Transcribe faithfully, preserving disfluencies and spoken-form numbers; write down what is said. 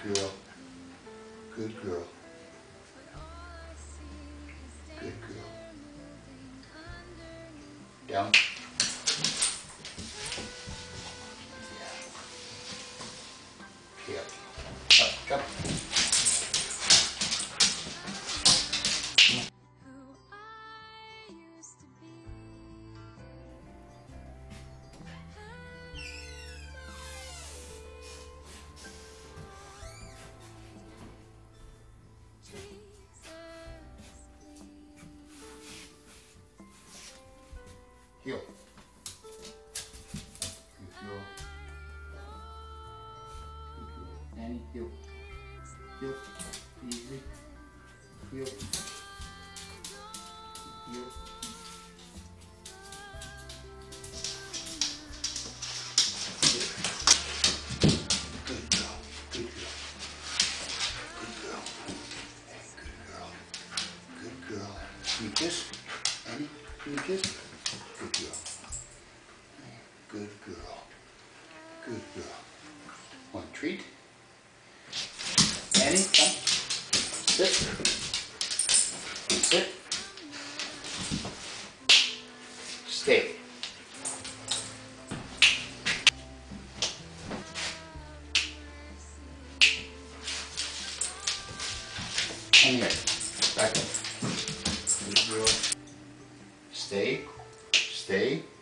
girl. Good girl. Good girl. Down. Yeah. Okay, up. Up, jump. Heel. Good girl. Good girl. Annie, heel. Heel. Easy. Heel. Heel. Good girl. Good girl. Good girl. Hey, good girl. Good girl. Can you kiss? Annie, can you kiss? Good girl. Good girl. Good girl. Want a treat? Annie, come. Sit. Sit. Stay. Come here. Back up. Good girl. Stay. Stay.